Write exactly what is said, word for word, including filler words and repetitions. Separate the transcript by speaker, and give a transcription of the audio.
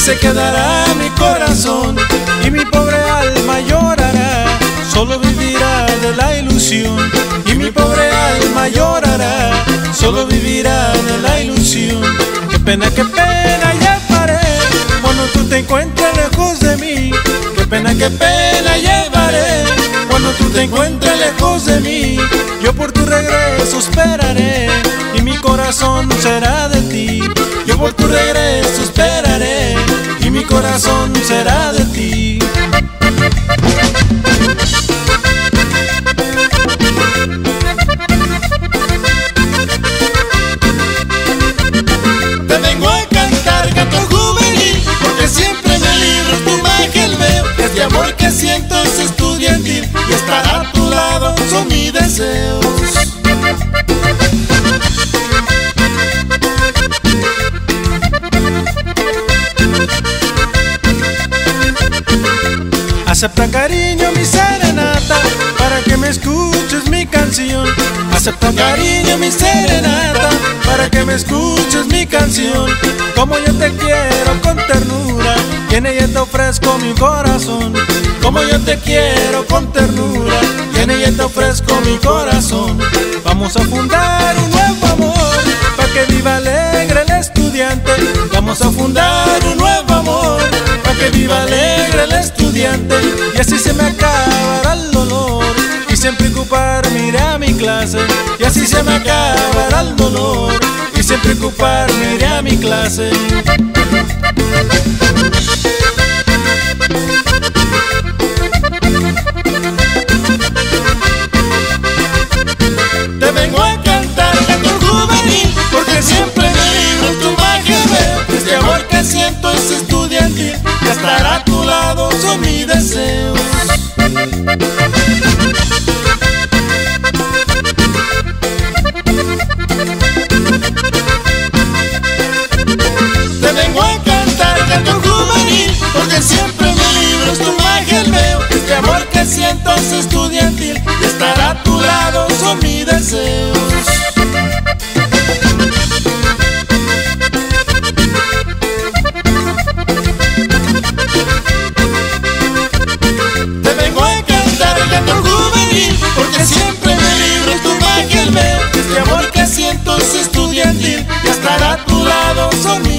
Speaker 1: se quedará mi corazón y mi pobre alma llorará. Solo vivirá de la ilusión y mi pobre alma llorará. Solo vivirá de la ilusión. Qué pena, qué pena llevaré cuando tú te encuentres lejos de mí. Qué pena, qué pena llevaré cuando tú te encuentres lejos de mí. Yo por tu regreso esperaré y mi corazón será de ti. Yo por tu regreso esperaré y mi corazón será de ti. Te vengo a cantar canto juvenil, porque siempre me libro tu magia veo. Este amor que siento es estudiantil y estar a tu lado son mis deseos. Acepta cariño mi serenata para que me escuches mi canción. Acepta cariño mi serenata para que me escuches mi canción. Como yo te quiero con ternura y en ella te ofrezco mi corazón. Como yo te quiero con ternura y en ella te ofrezco mi corazón. Vamos a fundar un nuevo amor para que viva alegre el estudiante. Vamos a fundar un nuevo amor para que viva alegre el estudiante. Y así se me acabará el dolor y siempre ocuparme iré a mi clase. Y así se me acabará el dolor y siempre ocuparme iré a mi clase. Te vengo a cantar canto juvenil, porque siempre me libro tu magia veo. Este amor que siento es estudiantil y estar a tu lado son mis deseos. Te vengo a cantar canto juvenil, porque siempre me libro tu magia veo. Este amor que siento es estudiantil y estar a tu lado son mis deseos. Te vengo a cantar canto juvenil, porque siempre me libro tu magia veo. Este amor que siento es estudiantil y estar a tu lado son mis